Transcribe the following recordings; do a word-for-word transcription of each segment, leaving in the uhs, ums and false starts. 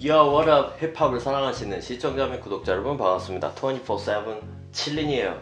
Yo, what up? 힙합을 사랑하시는 시청자 및 구독자 여러분 반갑습니다. twenty-four seven 칠린이에요.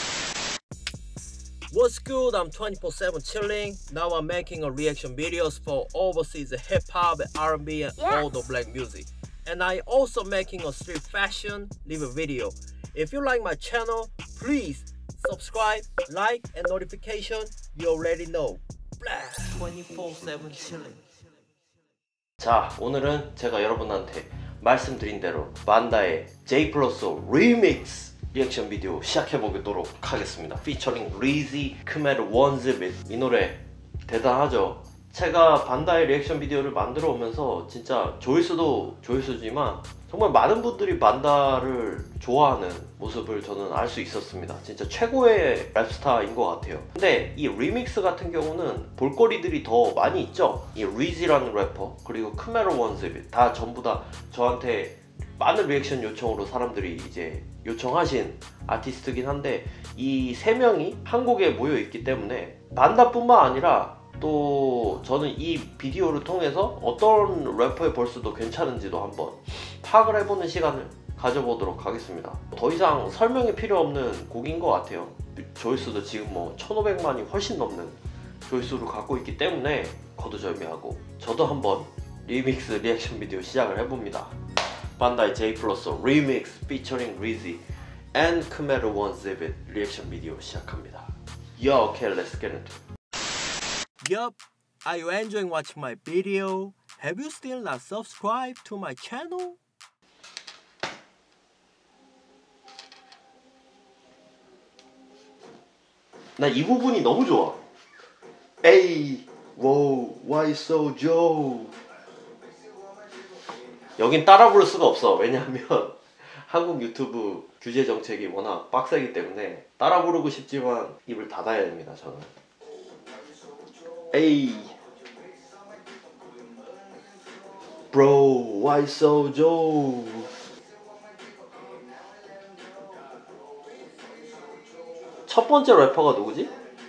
What's good? I'm twenty-four seven chilling. Now I'm making a reaction videos for overseas hip hop, R and B, and Yes. all the black music. And I also making a street fashion live video. If you like my channel, please subscribe, like, and notification. You already know. twenty-four seven chilling. 자, 오늘은 제가 여러분한테 말씀드린 대로 반다의 J 플러스 리믹스 리액션 비디오 시작해보도록 하겠습니다. 피처링 리지, 크메르 원즈빗. 이 노래 대단하죠? 제가 반다의 리액션 비디오를 만들어 오면서 진짜 조회수도 조회수지만 정말 많은 분들이 반다를 좋아하는 모습을 저는 알 수 있었습니다. 진짜 최고의 랩스타인 것 같아요. 근데 이 리믹스 같은 경우는 볼거리들이 더 많이 있죠. 이 리지라는 래퍼 그리고 크메르 원즈빗 다 전부 다 저한테 많은 리액션 요청으로 사람들이 이제 요청하신 아티스트긴 한데 이 세 명이 한국에 모여 있기 때문에 반다뿐만 아니라 또 저는 이 비디오를 통해서 어떤 래퍼의 벌스도 괜찮은지도 한번 파악을 해보는 시간을 가져보도록 하겠습니다. 더 이상 설명이 필요 없는 곡인 것 같아요. 조회수도 지금 뭐 천오백만이 훨씬 넘는 조회수를 갖고 있기 때문에 거두절미하고 저도 한번 리믹스 리액션 비디오 시작을 해봅니다. 반다이 J 플러스 리믹스 featuring Rizzy and 크메르 원즈빗 리액션 비디오 시작합니다. Yo, okay, let's get into it. Yup, are you enjoying watching my video? Have you still not subscribed to my channel? 나 이 부분이 너무 좋아. 에이, wow, why so Joe? 여긴 따라 부를 수가 없어. 왜냐하면 한국 유튜브 규제 정책이 워낙 빡세기 때문에 따라 부르고 싶지만 입을 닫아야 됩니다. 저는. 에이, bro, why so Joe? 첫 번째 래퍼가 누구지?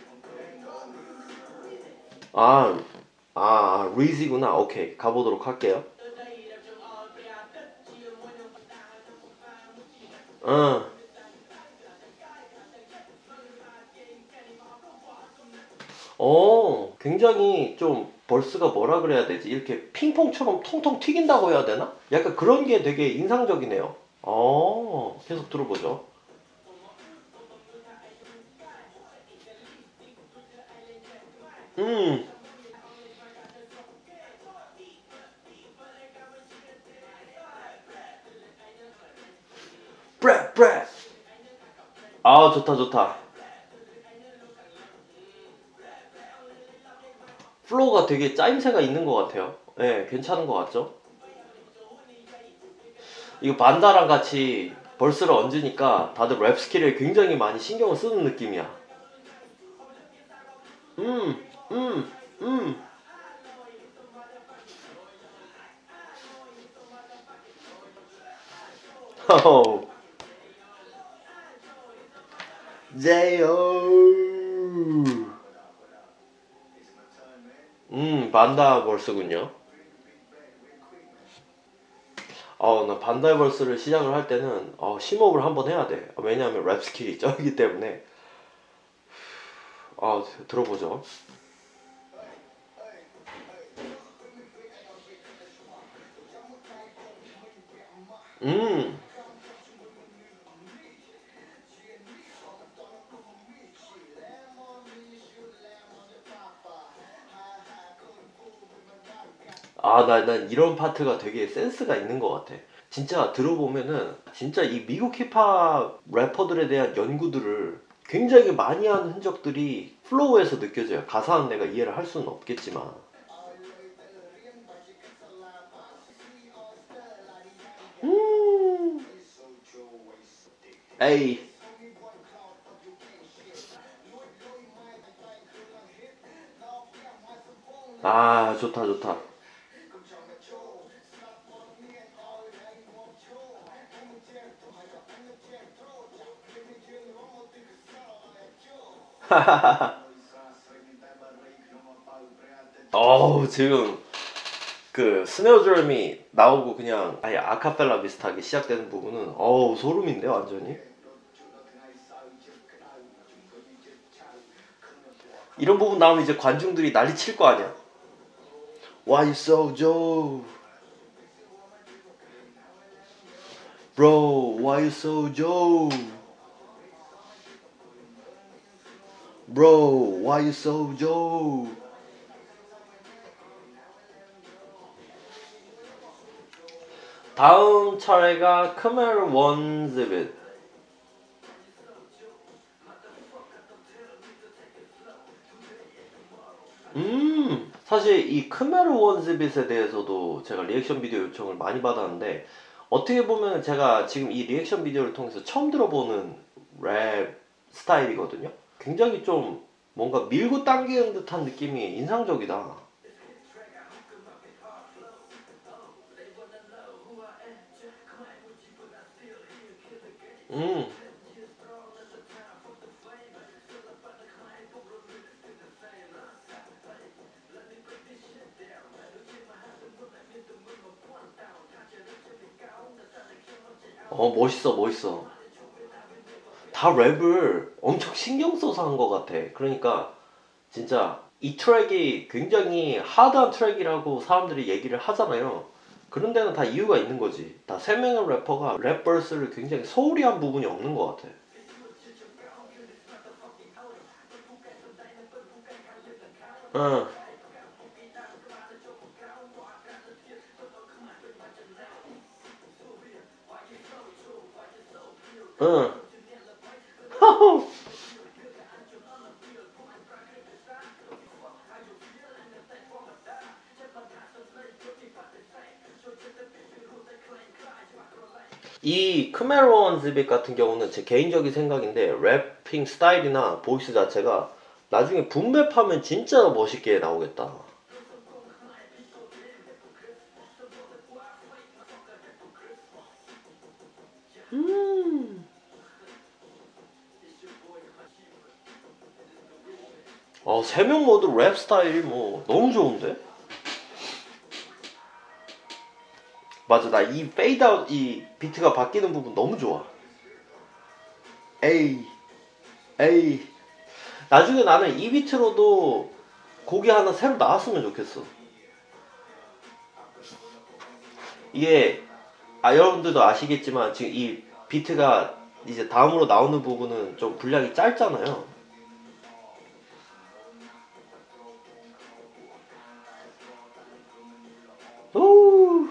아, 아, 리지구나. 오케이, 가보도록 할게요. 어. 어, 굉장히 좀 벌스가 뭐라 그래야 되지? 이렇게 핑퐁처럼 통통 튀긴다고 해야 되나? 약간 그런 게 되게 인상적이네요. 어, 계속 들어보죠. 음. 브레 브레. 아, 좋다 좋다. 플로우가 되게 짜임새가 있는 것 같아요. 예, 네, 괜찮은 것 같죠? 이거 반다랑 같이 벌스를 얹으니까 다들 랩 스킬에 굉장히 많이 신경을 쓰는 느낌이야. 음, 음, 음. 호호. 제요. 음, 반다 벌스군요. 어, 나 반다 벌스를 시작을 할 때는 어, 심호흡을 한번 해야 돼. 왜냐하면 랩 스킬이 쩌기 때문에. 아, 들어보죠. 음. 아, 나, 난 이런 파트가 되게 센스가 있는 것 같아. 진짜 들어보면은 진짜 이 미국 힙합 래퍼들에 대한 연구들을 굉장히 많이 한 흔적들이 플로우에서 느껴져요. 가사는 내가 이해를 할 수는 없겠지만. 음. 에이. 아, 좋다 좋다. 어우, 지금 그 스네어 드럼이 나오고 그냥 아예 아카펠라 비슷하게 시작되는 부분은 어우 소름인데 완전히. 이런 부분 나오면 이제 관중들이 난리 칠 거 아니야. Why you so Joe? Bro, why you so Joe? Bro, why you so Joe? 다음 차례가 크멜 원즈빗. 음 사실 이 크멜 원즈빗에 대해서도 제가 리액션 비디오 요청을 많이 받았는데, 어떻게 보면 제가 지금 이 리액션 비디오를 통해서 처음 들어보는 랩 스타일이거든요. 굉장히 좀 뭔가 밀고 당기는 듯한 느낌이 인상적이다. 음. 어 멋있어 멋있어. 다 랩을 엄청 신경 써서 한 것 같아. 그러니까 진짜 이 트랙이 굉장히 하드한 트랙이라고 사람들이 얘기를 하잖아요. 그런 데는 다 이유가 있는 거지. 다 세 명의 래퍼가 랩 버스를 굉장히 소홀히한 부분이 없는 것 같아. 응. 응. 이 크메론 즈빗 같은 경우는 제 개인적인 생각인데, 래핑 스타일이나 보이스 자체가 나중에 붐랩하면 진짜 멋있게 나오겠다. 음. 어, 세 명 모두 랩 스타일이 뭐 너무 좋은데? 맞아, 나 이 페이드 아웃, 이 비트가 바뀌는 부분 너무 좋아. 에이, 에이. 나중에 나는 이 비트로도 곡이 하나 새로 나왔으면 좋겠어. 이게 아 여러분들도 아시겠지만 지금 이 비트가 이제 다음으로 나오는 부분은 좀 분량이 짧잖아요. 오.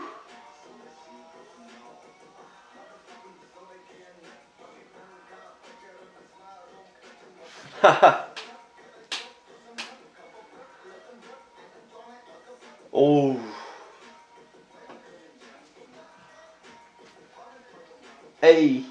오우. 에이.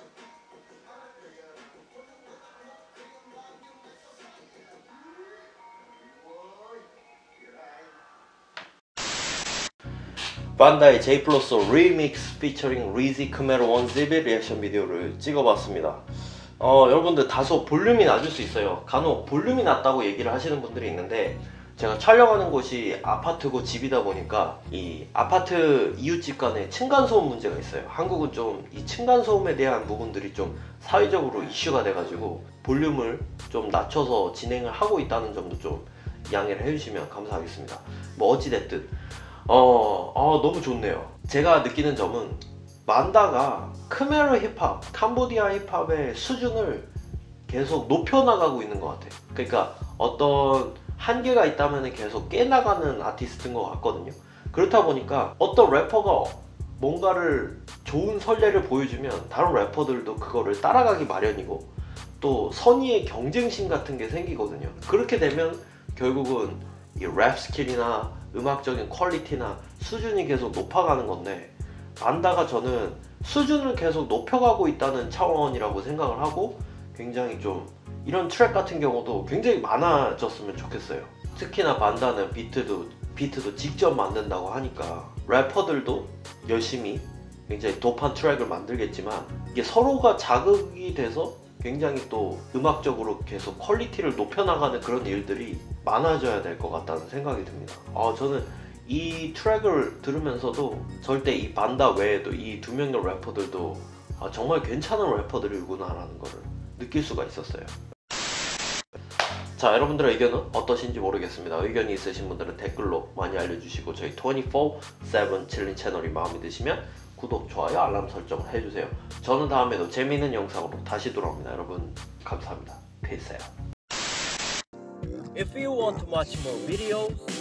반다이 J 플러스 리믹스 피처링 리지 크메로 원즈빗 리액션 비디오를 찍어봤습니다. 어, 여러분들 다소 볼륨이 낮을 수 있어요. 간혹 볼륨이 낮다고 얘기를 하시는 분들이 있는데, 제가 촬영하는 곳이 아파트고 집이다 보니까 이 아파트 이웃집 간에 층간소음 문제가 있어요. 한국은 좀 이 층간소음에 대한 부분들이 좀 사회적으로 이슈가 돼가지고 볼륨을 좀 낮춰서 진행을 하고 있다는 점도 좀 양해를 해주시면 감사하겠습니다. 뭐 어찌됐든 어, 어 너무 좋네요. 제가 느끼는 점은 만다가 크메르 힙합, 캄보디아 힙합의 수준을 계속 높여나가고 있는 것 같아요. 그러니까 어떤 한계가 있다면 계속 깨나가는 아티스트인 것 같거든요. 그렇다 보니까 어떤 래퍼가 뭔가를 좋은 선례를 보여주면 다른 래퍼들도 그거를 따라가기 마련이고, 또 선의의 경쟁심 같은 게 생기거든요. 그렇게 되면 결국은 이 랩 스킬이나 음악적인 퀄리티나 수준이 계속 높아가는 건데, 만다가 저는 수준을 계속 높여가고 있다는 차원이라고 생각을 하고, 굉장히 좀 이런 트랙 같은 경우도 굉장히 많아졌으면 좋겠어요. 특히나 반다는 비트도 비트도 직접 만든다고 하니까 래퍼들도 열심히 굉장히 도프한 트랙을 만들겠지만, 이게 서로가 자극이 돼서 굉장히 또 음악적으로 계속 퀄리티를 높여나가는 그런 일들이 많아져야 될 것 같다는 생각이 듭니다. 아, 저는 이 트랙을 들으면서도 절대 이 반다 외에도 이 두 명의 래퍼들도 아, 정말 괜찮은 래퍼들이구나 라는 거를 느낄 수가 있었어요. 자, 여러분들의 의견은 어떠신지 모르겠습니다. 의견이 있으신 분들은 댓글로 많이 알려주시고 저희 이십사 칠 칠린 채널이 마음에 드시면 구독, 좋아요, 알람 설정을 해주세요. 저는 다음에도 재미있는 영상으로 다시 돌아옵니다. 여러분 감사합니다. Peace out. If you want to watch more videos,